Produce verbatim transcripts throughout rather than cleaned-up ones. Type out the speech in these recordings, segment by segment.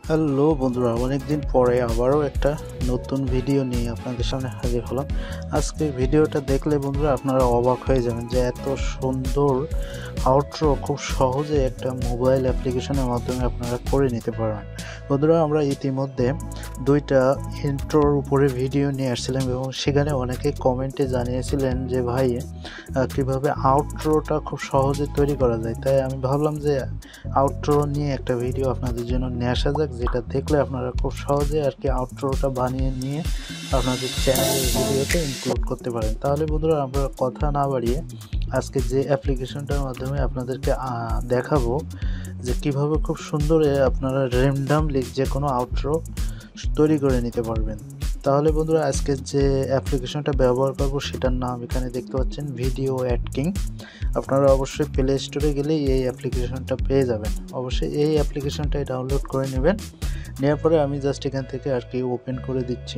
Hello বন্ধুরা, অনেকদিন পরে আবারও একটা নতুন ভিডিও নিয়ে আপনাদের সামনে হাজির হলাম। আজকে ভিডিওটা দেখলে বন্ধুরা আপনারা অবাক হয়ে যাবেন যে এত সুন্দর আউটরো খুব সহজে একটা মোবাইল অ্যাপ্লিকেশনের মাধ্যমে আপনারা করে নিতে পারবেন। বন্ধুরা, আমরা ইতিমধ্যে দুইটা ইন্ট্রোর উপরে ভিডিও নিয়ে আসছিলাম এবং সেখানে অনেকে কমেন্টে জানিয়েছিলেন যে ভাই কীভাবে আউটরোটা খুব সহজে তৈরি করা যায়। তাই আমি ভাবলাম যে আউটরো নিয়ে একটা ভিডিও আপনাদের জন্য নিয়ে আসা যাক, যেটা দেখলে আপনারা খুব সহজে আর কি আউটরোটা বানিয়ে নিয়ে আপনাদের চ্যানেলের ভিডিওতে ইনক্লুড করতে পারেন। তাহলে বন্ধুরা, আমরা কথা না বাড়িয়ে আজকে যে অ্যাপ্লিকেশনটার মাধ্যমে আপনাদেরকে দেখাবো যে কিভাবে খুব সুন্দর আপনারা র্যান্ডমলি যে কোনো আউটরো তৈরি করে নিতে পারবেন। তাহলে বন্ধুরা, আজকে যে অ্যাপ্লিকেশনটা ব্যবহার করব সেটার নাম এখানে দেখতে পাচ্ছেন, ভিডিও অ্যাড কিং। আপনারা অবশ্যই প্লে স্টোরে গেলেই এই অ্যাপ্লিকেশনটা পেয়ে যাবেন। অবশ্যই এই অ্যাপ্লিকেশনটাই ডাউনলোড করে নেবেন। নেওয়ার পরে আমি জাস্ট এখান থেকে আর কি ওপেন করে দিচ্ছি।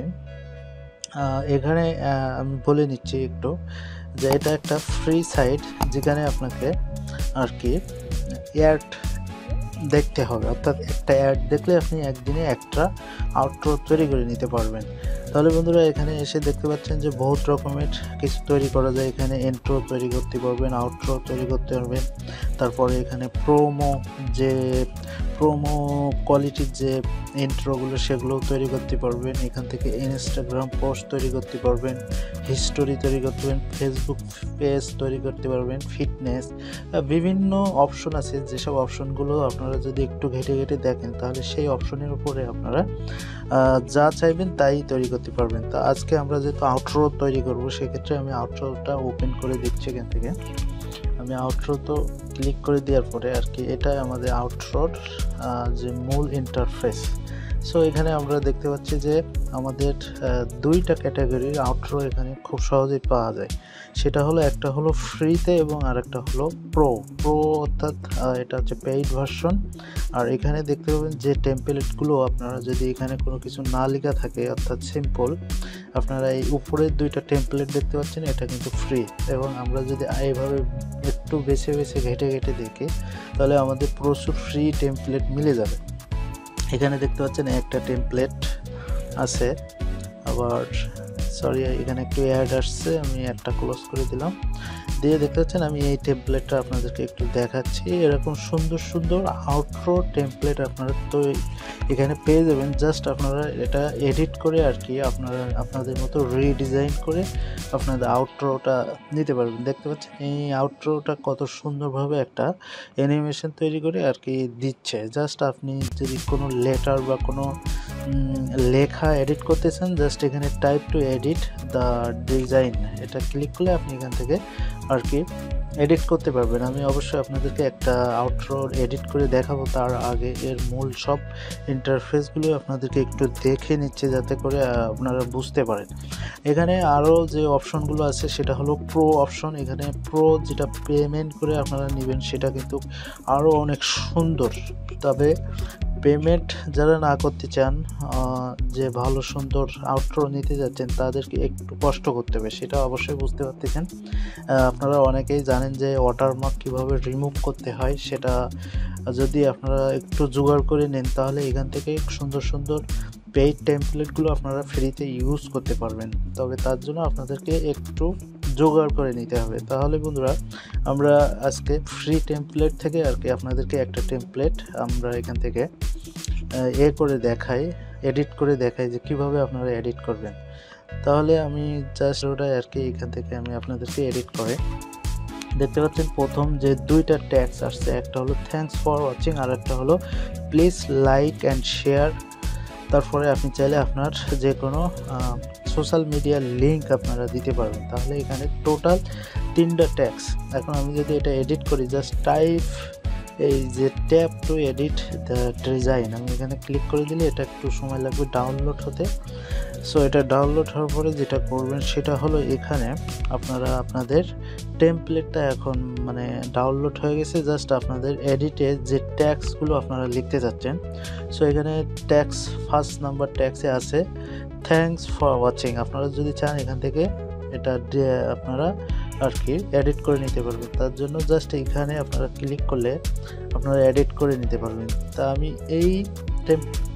এখানে আমি বলে নিচ্ছি একটু যে এটা একটা ফ্রি সাইট, যেখানে আপনাকে আর কি অ্যাড দেখতে হবে, অর্থাৎ একটা অ্যাড দেখলে আপনি একদিনে একটা আউটরো তৈরি করে নিতে পারবেন। তাহলে বন্ধুরা, এখানে এসে দেখতে পাচ্ছেন যে বহুত রকমের কিছু তৈরি করা যায়। এখানে ইন্ট্রো তৈরি করতে পারবেন, আউটরো তৈরি করতে পারবেন, তারপরে এখানে প্রোমো যে প্রোমো কোয়ালিটির যে ইন্ট্রোগুলো সেগুলোও তৈরি করতে পারবেন। এখান থেকে ইনস্টাগ্রাম পোস্ট তৈরি করতে পারবেন, হিস্টোরি তৈরি করতে পারবেন, ফেসবুক পেজ তৈরি করতে পারবেন, ফিটনেস, বিভিন্ন অপশন আছে। যেসব অপশনগুলো আপনারা যদি একটু ঘেটে ঘেটে দেখেন তাহলে সেই অপশনের উপরে আপনারা যা চাইবেন তাই তৈরি করতে পারবেন। তা আজকে আমরা যেহেতু আউটরো তৈরি করব, সেক্ষেত্রে আমি আউটরোটা ওপেন করে দিচ্ছি। এখান থেকে আমি আউটরো তো ক্লিক করে দেওয়ার পরে আর কি এটা আমাদের আউটরোর যে মূল ইন্টারফেস। সো এখানে আমরা দেখতে পাচ্ছি যে আমাদের দুইটা ক্যাটাগরির আউটরো এখানে খুব সহজেই পাওয়া যায়। সেটা হলো একটা হলো ফ্রিতে এবং আরেকটা হলো প্রো প্রো অর্থাৎ এটা হচ্ছে পেইড ভার্সন। আর এখানে দেখতে পাবেন যে টেমপ্লেটগুলো আপনারা যদি এখানে কোনো কিছু না লেখা থাকে অর্থাৎ সিম্পল, আপনারা এই উপরের দুইটা টেমপ্লেট দেখতে পাচ্ছেন, এটা কিন্তু ফ্রি। এবং আমরা যদি এইভাবে একটু বেছে বেছে ঘেটে ঘেটে দেখি তাহলে আমাদের প্রচুর ফ্রি টেমপ্লেট মিলে যাবে। এখানে দেখতে পাচ্ছেন একটা টেমপ্লেট আছে, আবার সরি এখানে একটু অ্যাড আসছে, আমি একটা ক্লোজ করে দিলাম। দিয়ে দেখতে পাচ্ছেন আমি এই টেমপ্লেটটা আপনাদেরকে একটু দেখাচ্ছি। এরকম সুন্দর সুন্দর আউটরো টেমপ্লেট আপনারা তো এখানে পেয়ে যাবেন। জাস্ট আপনারা এটা এডিট করে আর কি আপনারা আপনাদের মতো রিডিজাইন করে আপনাদের আউটরোটা নিতে পারবেন। দেখতে পাচ্ছেন এই আউটরোটা কত সুন্দরভাবে একটা অ্যানিমেশন তৈরি করে আর কি দিচ্ছে। জাস্ট আপনি যদি কোনো লেটার বা কোনো লেখা এডিট করতেছেন, জাস্ট এখানে type to edit the design এটা ক্লিক করলে আপনি এখান থেকে আর কি এডিট করতে পারবেন। আমি অবশ্যই আপনাদেরকে একটা আউটরো এডিট করে দেখাবো, তার আগে এর মূল সব ইন্টারফেসগুলো আপনাদেরকে একটু দেখে নিচ্ছে যাতে করে আপনারা বুঝতে পারেন। এখানে আরও যে অপশনগুলো আছে সেটা হলো প্রো অপশন। এখানে প্রো যেটা পেমেন্ট করে আপনারা নেবেন সেটা কিন্তু আরও অনেক সুন্দর। তবে পেমেন্ট যারা না করতে চান, যে ভালো সুন্দর আউটরো নিতে যাচ্ছেন, তাদেরকে একটু কষ্ট করতে হবে, সেটা অবশ্যই বুঝতে পারতেছেন। আপনারা অনেকেই জানেন যে ওয়াটারমার্ক কীভাবে রিমুভ করতে হয়, সেটা যদি আপনারা একটু জোগাড় করে নেন তাহলে এখান থেকে সুন্দর সুন্দর পেইড টেমপ্লেটগুলো আপনারা ফ্রিতে ইউজ করতে পারবেন। তবে তার জন্য আপনাদেরকে একটু জোগাড় করে নিতে হবে। তাহলে বন্ধুরা, আমরা আজকে ফ্রি টেমপ্লেট থেকে আর কি আপনাদেরকে একটা টেমপ্লেট আমরা এখান থেকে এ করে দেখাই, এডিট করে দেখাই যে কিভাবে আপনারা এডিট করবেন। তাহলে আমি জাস্ট ওটাই আর কি এখান থেকে আমি আপনাদেরকে এডিট করে দেখতে পাচ্ছেন। প্রথম যে দুইটা ট্যাগস আসছে, একটা হলো থ্যাঙ্কস ফর ওয়াচিং আর একটা হলো প্লিজ লাইক অ্যান্ড শেয়ার। তারপরে আপনি চাইলে আপনার যে কোনো সোশ্যাল মিডিয়ার লিঙ্ক আপনারা দিতে পারবেন। তাহলে এখানে টোটাল তিনটা ট্যাক্স। এখন আমি যদি এটা এডিট করি, জাস্ট টাইপ এই যে tap to edit the design, আমি এখানে ক্লিক করে দিলে এটা একটু সময় লাগবে ডাউনলোড হতে। সো এটা ডাউনলোড হওয়ার পরে যেটা করবেন সেটা হলো এখানে আপনারা আপনাদের টেমপ্লেটটা এখন মানে ডাউনলোড হয়ে গেছে। জাস্ট আপনাদের এডিটে যে ট্যাক্সগুলো আপনারা লিখতে যাচ্ছেন, সো এখানে ট্যাক্স ফার্স্ট নাম্বার ট্যাক্সে আছে থ্যাঙ্কস ফর ওয়াচিং। আপনারা যদি চান এখান থেকে এটা আপনারা আর কি এডিট করে নিতে পারবেন। তার জন্য জাস্ট এখানে আপনারা ক্লিক করলে আপনারা এডিট করে নিতে পারবেন। তা আমি এই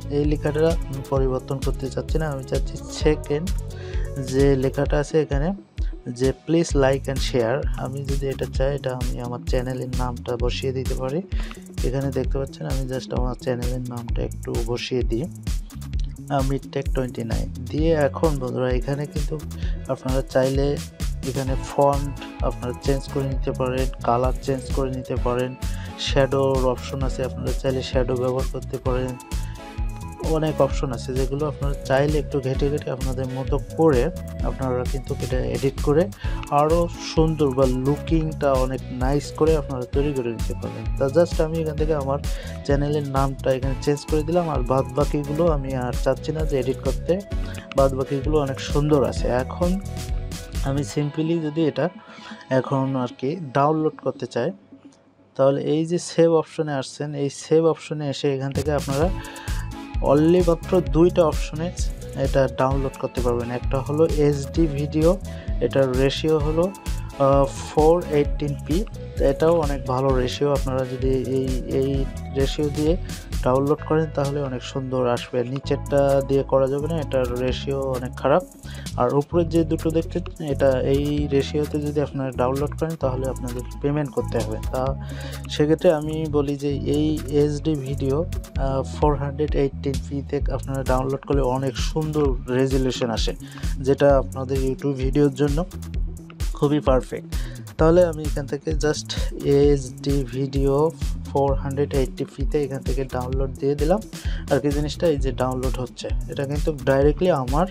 এই লেখাটা পরিবর্তন করতে চাচ্ছি না, আমি চাচ্ছি সেকেন্ড যে লেখাটা আছে এখানে যে প্লিজ লাইক অ্যান্ড শেয়ার, আমি যদি এটা চাই এটা আমি আমার চ্যানেলের নামটা বসিয়ে দিতে পারি। এখানে দেখতে পাচ্ছেন আমি জাস্ট আমার চ্যানেলের নামটা একটু বসিয়ে দিই মিডটেক টোয়েন্টি নাইন দিয়ে। এখন বন্ধুরা এখানে কিন্তু আপনারা চাইলে এখানে ফন্ট আপনারা চেঞ্জ করে নিতে পারেন, কালার চেঞ্জ করে নিতে পারেন, শ্যাডোর অপশন আছে, আপনারা চাইলে শ্যাডো ব্যবহার করতে পারেন। অনেক অপশন আছে যেগুলো আপনারা চাইলে একটু ঘেটে ঘেটে আপনাদের মতো করে আপনারা কিন্তু এটা এডিট করে আরও সুন্দর বা লুকিংটা অনেক নাইস করে আপনারা তৈরি করে নিতে পারবেন। তা জাস্ট আমি এখান থেকে আমার চ্যানেলের নামটা এখানে চেঞ্জ করে দিলাম, আর বাদ বাকিগুলো আমি আর চাচ্ছি না যে এডিট করতে, বাদ বাকিগুলো অনেক সুন্দর আছে। এখন আমি সিম্পলি যদি এটা এখন আর কি ডাউনলোড করতে চাই, তাহলে এই যে সেভ অপশনে আসছেন, এই সেভ অপশনে এসে এখান থেকে আপনারা অনলি মাত্র দুইটা অপশনে এটা ডাউনলোড করতে পারবেন। একটা হলো এইচডি ভিডিও, এটার রেশিও হলো ফোর এইটিন পি, এটাও অনেক ভালো রেশিও। আপনারা যদি এই এই রেশিও দিয়ে ডাউনলোড করেন তাহলে অনেক সুন্দর আসবে। নিচেরটা দিয়ে করা যাবে না, এটার রেশিও অনেক খারাপ। আর উপরের যে দুটো দেখতে এটা এই রেশিওতে যদি আপনারা ডাউনলোড করেন তাহলে আপনাদের পেমেন্ট করতে হবে। তা সেক্ষেত্রে আমি বলি যে এই HD video four hundred eighteen পিতে আপনারা ডাউনলোড করলে অনেক সুন্দর রেজলিউশন আসে, যেটা আপনাদের ইউটিউব ভিডিওর জন্য খুবই পারফেক্ট। তাহলে আমি এখান থেকে just HD video four hundred eighty পিতে এখান থেকে ডাউনলোড দিয়ে দিলাম। আর কি জিনিসটা এই যে ডাউনলোড হচ্ছে, এটা কিন্তু ডাইরেক্টলি আমার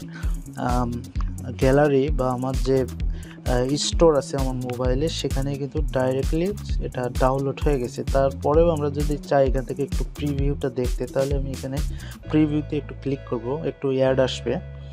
গ্যালারি বা আমার যে স্টোর আছে আমার মোবাইলে, সেখানে কিন্তু ডাইরেক্টলি এটা ডাউনলোড হয়ে গেছে। তারপরেও আমরা যদি চাই এখান থেকে একটু প্রিভিউটা দেখতে, তাহলে আমি এখানে প্রিভিউতে একটু ক্লিক করব, একটু অ্যাড আসবে।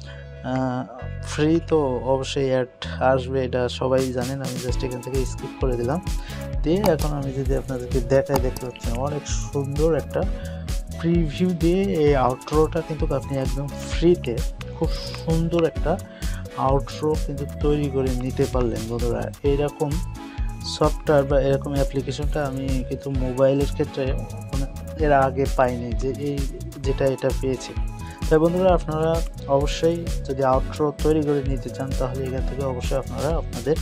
ফ্রি তো অবশ্যই অ্যাড আসবে, এটা সবাই জানেন। আমি জাস্ট এখান থেকে স্কিপ করে দিলাম দিয়ে এখন আমি যদি আপনাদেরকে দেখাই, দেখতে পাচ্ছেন অনেক সুন্দর একটা প্রিভিউ দিয়ে এই আউটরোটা কিন্তু আপনি একদম ফ্রিতে খুব সুন্দর একটা আউটরো কিন্তু তৈরি করে নিতে পারলেন বন্ধুরা। এইরকম সফটওয়্যার বা এরকম অ্যাপ্লিকেশনটা আমি কিন্তু মোবাইলের ক্ষেত্রে এর আগে পাইনি, যে এই যেটা এটা পেয়েছি। তাই বন্ধুরা আপনারা অবশ্যই যদি আউটরো তৈরি করে নিতে চান তাহলে এখান থেকে অবশ্যই আপনারা আপনাদের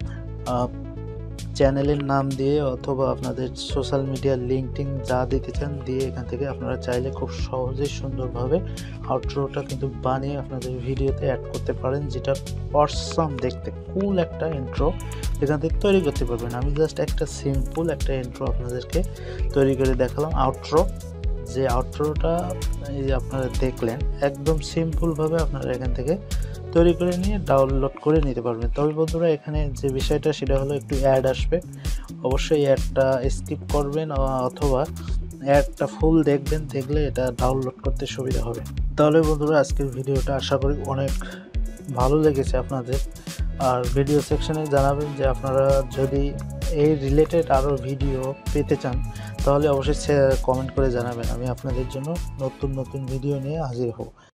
চ্যানেলের নাম দিয়ে অথবা আপনাদের সোশ্যাল মিডিয়ার লিঙ্ক টিঙ্ক যা দিতে চান দিয়ে এখান থেকে আপনারা চাইলে খুব সহজেই সুন্দরভাবে আউটরোটা কিন্তু বানিয়ে আপনাদের ভিডিওতে অ্যাড করতে পারেন, যেটা অসম দেখতে কুল একটা ইন্ট্রো এখান থেকে তৈরি করতে পারবেন। আমি জাস্ট একটা সিম্পল একটা ইন্ট্রো আপনাদেরকে তৈরি করে দেখালাম। আউটরো যে আউটরোটা এই যে আপনারা দেখলেন একদম সিম্পলভাবে আপনারা এখান থেকে তৈরি করে নিয়ে ডাউনলোড করে নিতে পারবেন। তবে বন্ধুরা এখানে যে বিষয়টা সেটা হলো একটু অ্যাড আসবে, অবশ্যই অ্যাডটা স্কিপ করবেন অথবা অ্যাডটা ফুল দেখবেন, দেখলে এটা ডাউনলোড করতে সুবিধা হবে। তাহলে বন্ধুরা আজকের ভিডিওটা আশা করি অনেক ভালো লেগেছে আপনাদের। আর ভিডিও সেকশনে জানাবেন যে আপনারা যদি এই রিলেটেড আরও ভিডিও পেতে চান তাহলে অবশ্যই কমেন্ট করে জানাবেন, আমি আপনাদের জন্য নতুন নতুন ভিডিও নিয়ে হাজির হব।